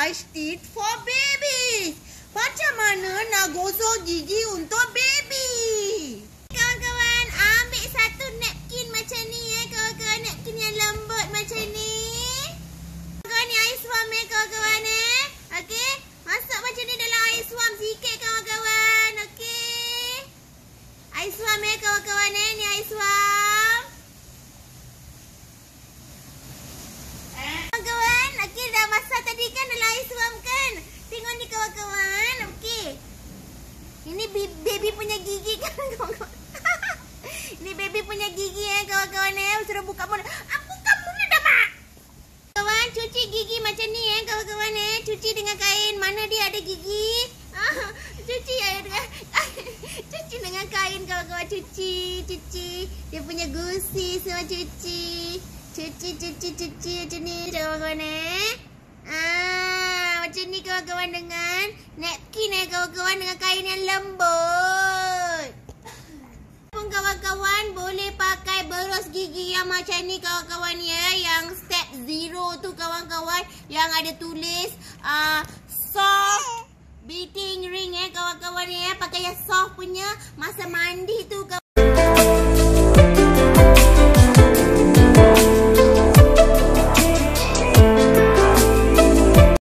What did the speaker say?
brush teeth for babies. Macam mana nak gosok gigi untuk baby? Kawan-kawan, ambil satu napkin macam ni kawan-kawan. Napkin yang lembut macam ni. Kawan-kawan, ni air suam kawan-kawan Okey, masuk macam ni dalam air suam sikit kawan-kawan. Okey. Air suam kawan-kawan ni air suam. Kawan-kawan, okey dah masak tadi kan dalam air suam kan? Tengok ni kawan-kawan. Okey. Ini baby punya gigi kan kawan-kawan. Ini baby punya gigi kawan-kawan Suruh buka mulut. Buka mulut dah mak. Kawan, cuci gigi macam ni kawan-kawan Cuci dengan kain. Mana dia ada gigi? Cuci dengan cuci dengan kain kawan-kawan. Cuci. Dia punya gusi semua cuci. Cuci macam ni kawan-kawan macam ni kawan-kawan dengan napkin kawan-kawan dengan kain yang lembut. Pun kawan-kawan boleh pakai berus gigi yang macam ni kawan-kawan yang step 0 tu kawan-kawan yang ada tulis soft beating ring kawan-kawan pakai yang soft punya masa mandi tu kawan.